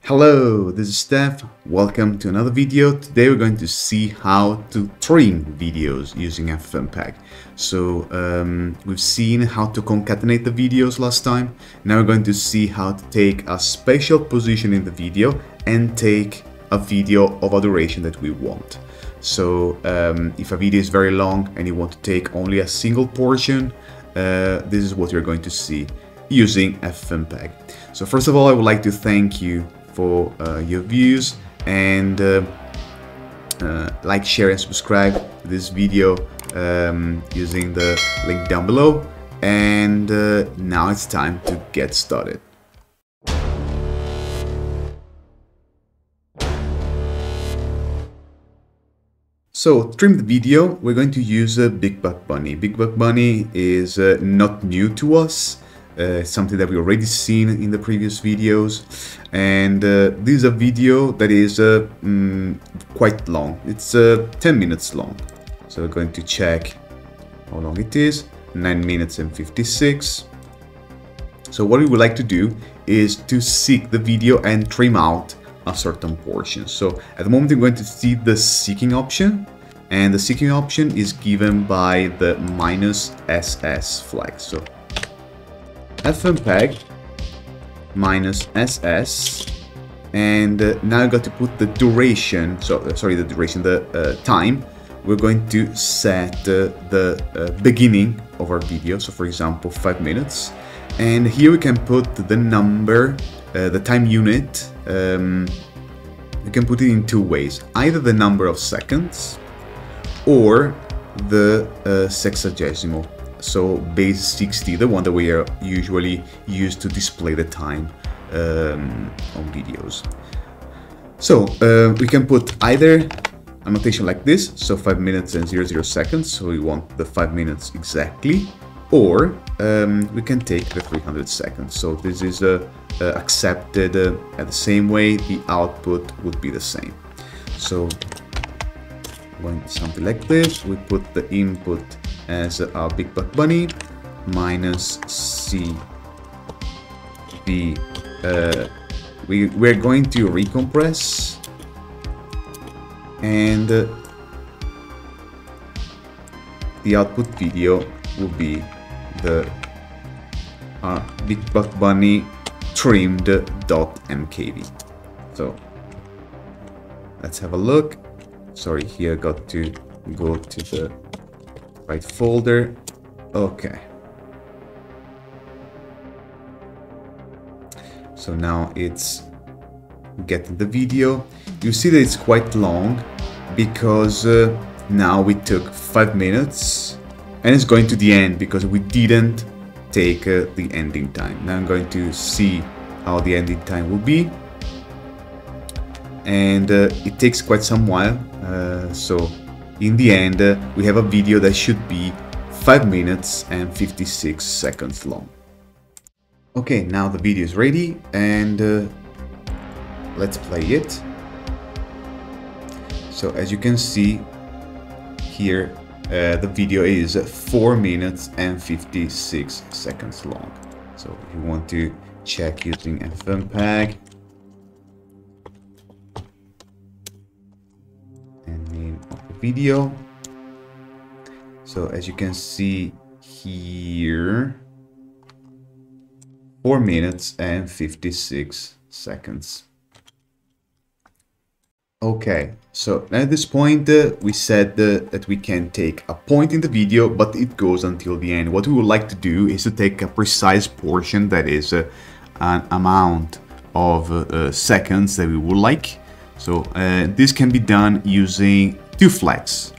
Hello, this is Steph. Welcome to another video. Today we're going to see how to trim videos using FFmpeg. So we've seen how to concatenate the videos last time. Now we're going to see how to take a spatial position in the video and take a video of a duration that we want. So if a video is very long and you want to take only a single portion, this is what you're going to see using FFmpeg. So first of all, I would like to thank you for your views and like, share and subscribe to this video using the link down below. And now it's time to get started. So to trim the video, we're going to use Big Buck Bunny. Big Buck Bunny is not new to us. Something that we already seen in the previous videos, and this is a video that is quite long. It's 10 minutes long, so we're going to check how long it is. 9 minutes and 56. So what we would like to do is to seek the video and trim out a certain portion. So at the moment we're going to see the seeking option, and the seeking option is given by the -SS flag. So FFmpeg -SS, and now I got to put the duration. So the time. We're going to set the beginning of our video. So for example, 5 minutes, and here we can put the number, the time unit. We can put it in two ways: either the number of seconds or the sexagesimal. So base 60, the one that we are usually used to display the time on videos. So we can put either a notation like this, so 5 minutes and 00 seconds, so we want the 5 minutes exactly, or we can take the 300 seconds. So this is accepted at the same way. The output would be the same. So when something like this, we put the input as our Big Buck Bunny -CV. We're going to recompress, and the output video will be the Big Buck Bunny trimmed.mkv. So let's have a look. Sorry, here I got to go to the right folder. Okay. So now it's getting the video. You see that it's quite long because now we took 5 minutes and it's going to the end because we didn't take the ending time. Now I'm going to see how the ending time will be. And it takes quite some while. So in the end, we have a video that should be 5 minutes and 56 seconds long. Okay, now the video is ready, and let's play it. So as you can see here, the video is 4 minutes and 56 seconds long. So if you want to check using FFmpeg, video. So as you can see here, 4 minutes and 56 seconds. Okay, so at this point we said that we can take a point in the video, but it goes until the end. What we would like to do is to take a precise portion, that is an amount of seconds that we would like. So this can be done using two flags.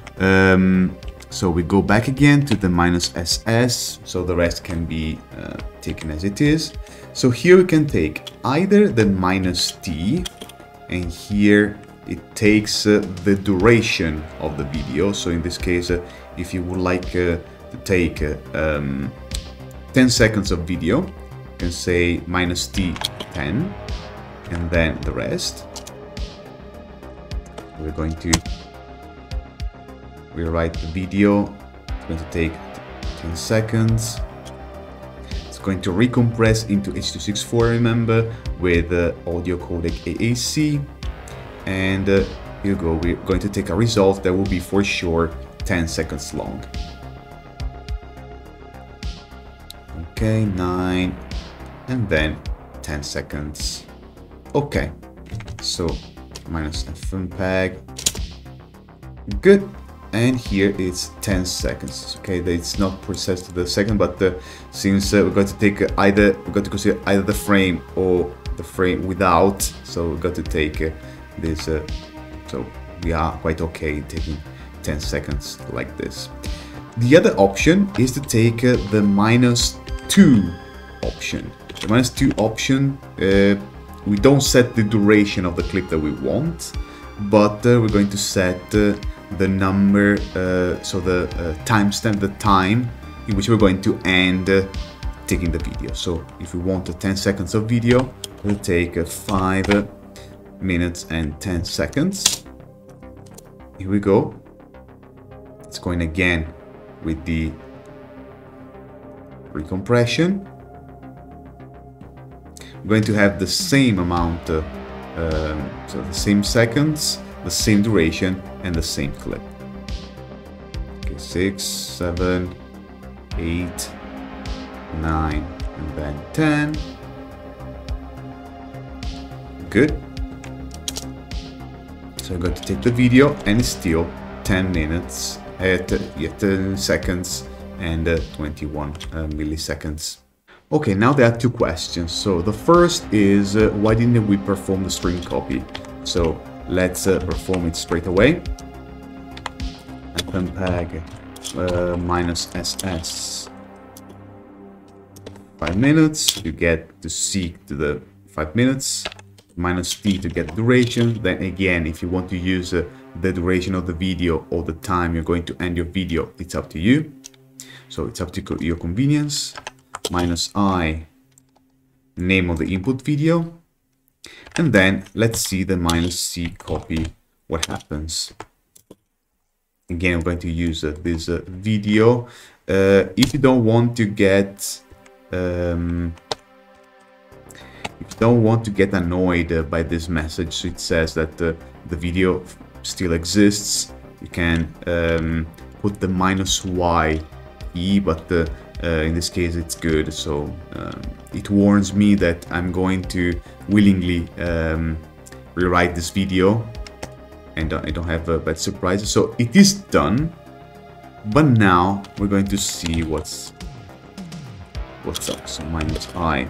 So we go back again to the -SS, so the rest can be taken as it is. So here we can take either the -T, and here it takes the duration of the video. So in this case, if you would like to take 10 seconds of video, you can say -T 10, and then the rest. We're going to rewrite the video. It's going to take 10 seconds. It's going to recompress into H.264, remember, with audio codec AAC, and here you go. We're going to take a result that will be for sure 10 seconds long. Okay, 9, and then 10 seconds. Okay, so minus FMPEG. Good. And here it's 10 seconds. Okay, it's not precise to the second, but since we're going to take we're going to consider either the frame or the frame without, so we've got to take this. So we are quite okay taking 10 seconds like this. The other option is to take the -2 option. The -2 option, we don't set the duration of the clip that we want, but we're going to set the number, so the timestamp, the time in which we're going to end taking the video. So if we want 10 seconds of video, we'll take 5 minutes and 10 seconds. Here we go. It's going again with the recompression. We're going to have the same amount, so the same seconds, the same duration, and the same clip. Okay, 6, 7, 8, 9, and then 10. Good. So I'm going to take the video, and it's still 10 minutes, 10 seconds, and 21 milliseconds. Okay, now there are two questions. So the first is, why didn't we perform the stream copy? So let's perform it straight away. FMPEG -SS 5 minutes, you get to seek to the 5 minutes, -T to get the duration. Then again, if you want to use the duration of the video or the time you're going to end your video, it's up to you. So it's up to your convenience. -I, name of the input video. And then let's see the -C copy, what happens. Again, I'm going to use this video. If you don't want to get annoyed by this message, so it says that the video still exists, you can put the -YE, but in this case it's good. So it warns me that I'm going to willingly rewrite this video, and I don't have bad surprises. So it is done, but now we're going to see what's up. So -I.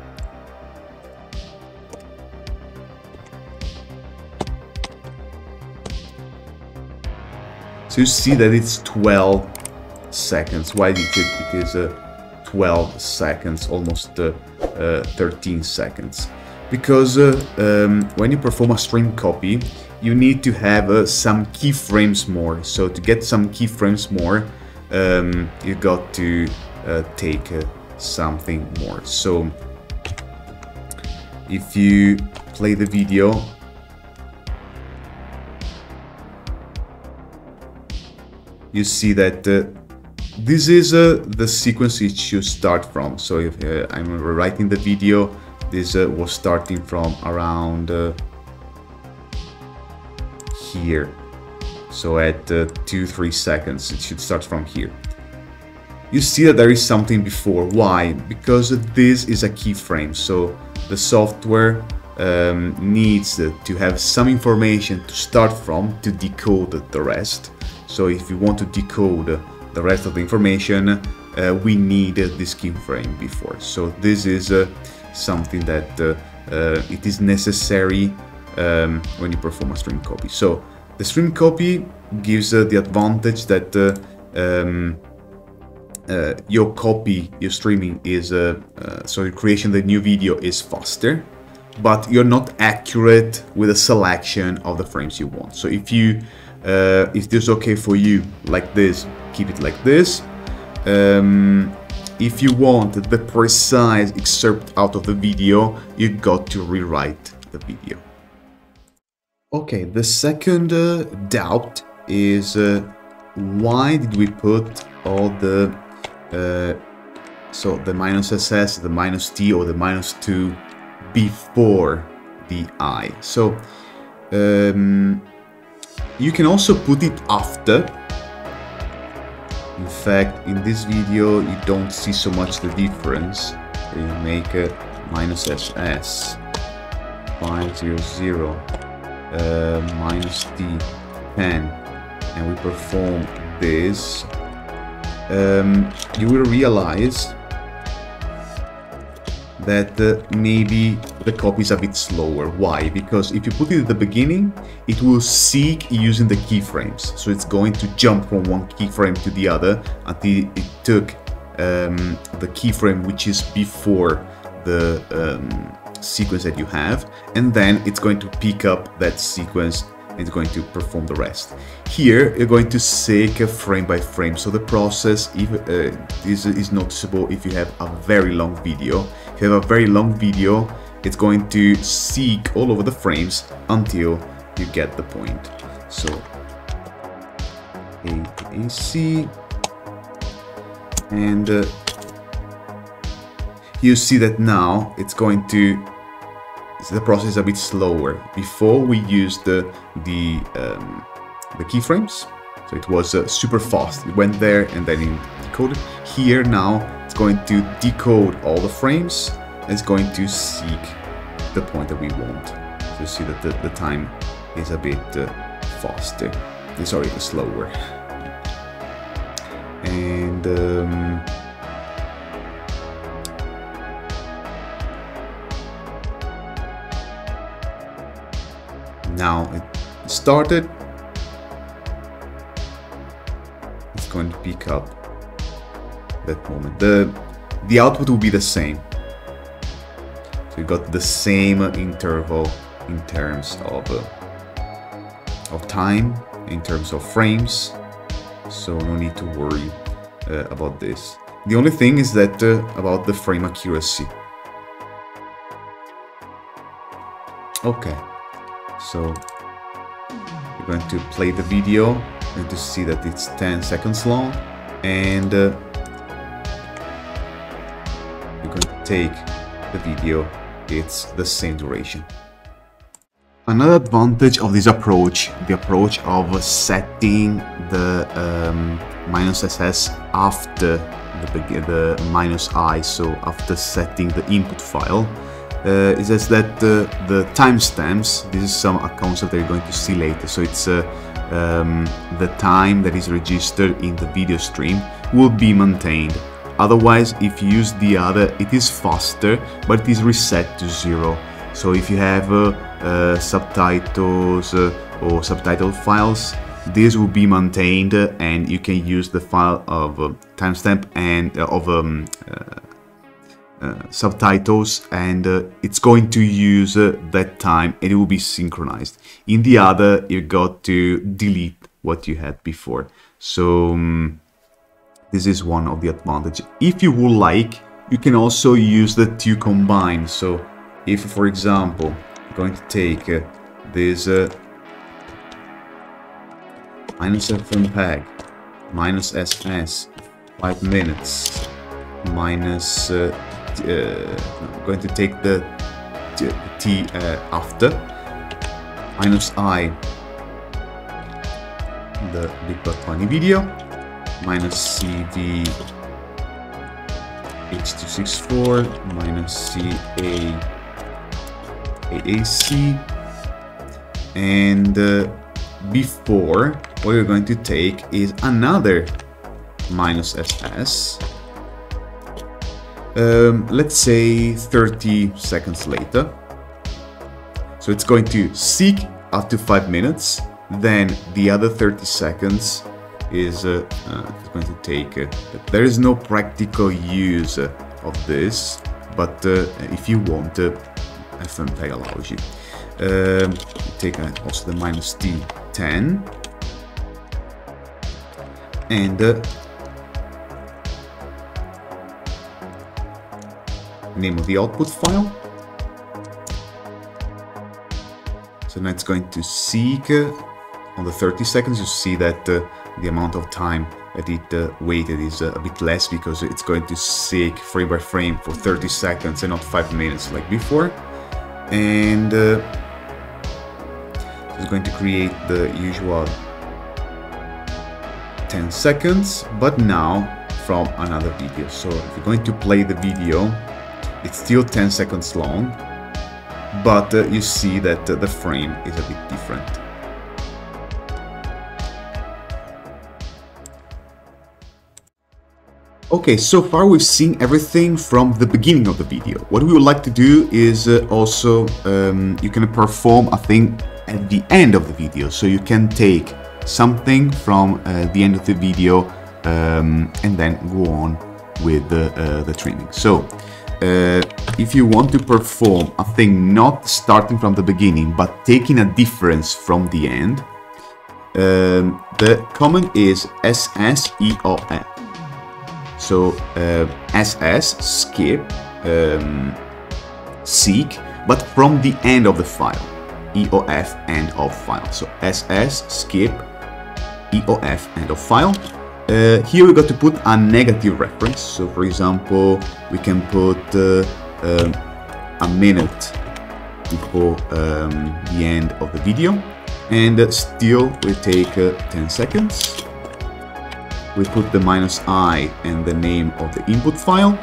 So you see that it's 12 seconds. Why it is 12 seconds, almost 13 seconds? Because when you perform a stream copy, you need to have some keyframes more. So to get some keyframes more, you got to take something more. So if you play the video, you see that this is the sequence it should start from. So if I'm rewriting the video, this was starting from around here. So at 2-3 seconds, it should start from here. You see that there is something before. Why? Because this is a keyframe. So the software needs to have some information to start from to decode the rest. So if you want to decode the rest of the information, we need this keyframe before. So this is something that it is necessary when you perform a stream copy. So the stream copy gives the advantage that your streaming is, so your creation of the new video is faster, but you're not accurate with the selection of the frames you want. So if this is okay for you like this, keep it like this. If you want the precise excerpt out of the video, you got to rewrite the video. Okay, the second doubt is why did we put all the So the minus SS, the minus T, or the minus 2 before the I. So you can also put it after. In fact, in this video you don't see so much the difference. So you make a minus SS 500 minus T 10, and we perform this. You will realize that maybe the copy is a bit slower. Why? Because if you put it at the beginning, it will seek using the keyframes. So it's going to jump from one keyframe to the other until it took the keyframe which is before the sequence that you have, and then it's going to pick up that sequence and it's going to perform the rest. Here you're going to seek frame by frame, so the process is noticeable if you have a very long video. If you have a very long video, it's going to seek all over the frames until you get the point. So A to AC, and you see that now it's going to, the process is a bit slower. Before we used the keyframes, so it was super fast. It went there and then it decoded. Here now it's going to decode all the frames and it's going to seek the point that we want. So you see that the time is a bit faster. Sorry, slower. And now it started. It's going to pick up that moment. The output will be the same. So you got the same interval in terms of time, in terms of frames. So no need to worry about this. The only thing is that about the frame accuracy. Okay. So you're going to play the video, you're going to see that it's 10 seconds long, and you're going to take the video, it's the same duration. Another advantage of this approach, the approach of setting the minus SS after the minus I, so after setting the input file, is just that the timestamps, this is a concept that you're going to see later, so it's the time that is registered in the video stream will be maintained. Otherwise, if you use the other, it is faster, but it is reset to 0. So if you have subtitles or subtitled files, this will be maintained and you can use the file of timestamp and of subtitles, and it's going to use that time and it will be synchronized. In the other, you got to delete what you had before. So this is one of the advantages. If you would like, you can also use the two combined. So if, for example, I'm going to take this minus FMPEG, minus SS, 5 minutes, minus I'm going to take the T after, minus I, the Big Buck Bunny video, minus CV H264, minus CA AAC, and before, what you're going to take is another minus SS, let's say 30 seconds later. So it's going to seek up to 5 minutes, then the other 30 seconds is going to take. There is no practical use of this, but if you want, FMPEG allows you. Take also the minus T10 and name of the output file. So now it's going to seek on the 30 seconds. You see that the amount of time edit weighted is a bit less because it's going to seek frame by frame for 30 seconds and not 5 minutes like before. And it's going to create the usual 10 seconds, but now from another video. So if you're going to play the video, it's still 10 seconds long, but you see that the frame is a bit different. Okay, so far we've seen everything from the beginning of the video. What we would like to do is also, you can perform a thing at the end of the video. So you can take something from the end of the video and then go on with the trimming. So if you want to perform a thing not starting from the beginning but taking a difference from the end, the command is SSEOF. So SS, skip, seek, but from the end of the file. EOF, end of file. So SS, skip, EOF, end of file. Here we got to put a negative reference. So for example, we can put a minute before the end of the video. And still we take 10 seconds. We put the -i and the name of the input file.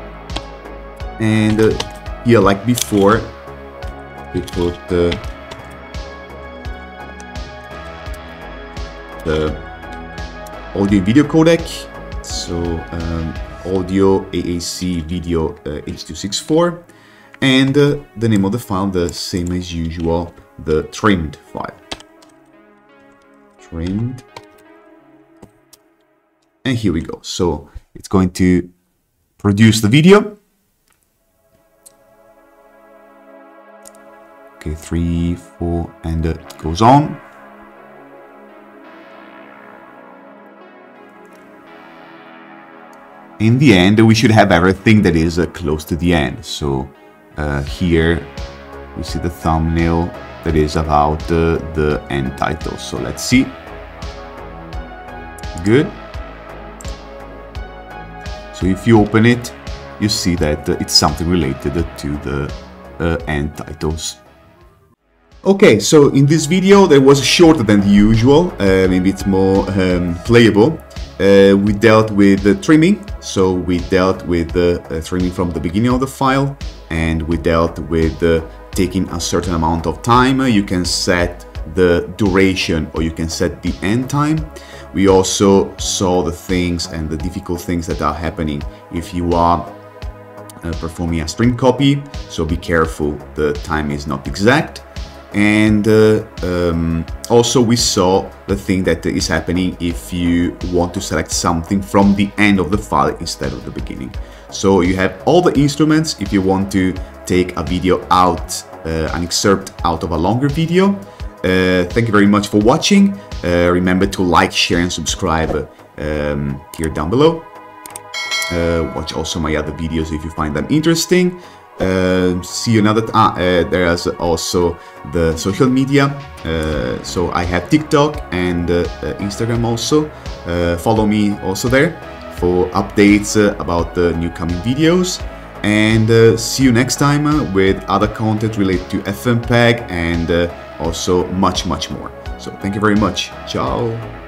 And here, like before, we put the audio and video codec. So audio AAC video H.264. And the name of the file, the same as usual, the trimmed file. Trimmed. And here we go. So it's going to produce the video. Okay, 3, 4, and it goes on. In the end, we should have everything that is close to the end. So here we see the thumbnail that is about the end title. So let's see. Good. So if you open it, you see that it's something related to the end titles. Okay, so in this video that was shorter than the usual, maybe it's more playable. We dealt with the trimming, so we dealt with the trimming from the beginning of the file, and we dealt with taking a certain amount of time. You can set the duration or you can set the end time. We also saw the things and the difficult things that are happening if you are performing a string copy, so be careful, the time is not exact. And also we saw the thing that is happening if you want to select something from the end of the file instead of the beginning. So you have all the instruments if you want to take a video out, an excerpt out of a longer video. Thank you very much for watching. Remember to like, share and subscribe here down below. Watch also my other videos if you find them interesting. See you another there's also the social media. So I have TikTok and Instagram also. Follow me also there for updates about the new coming videos. And see you next time with other content related to FFmpeg and also much more. So thank you very much. Ciao.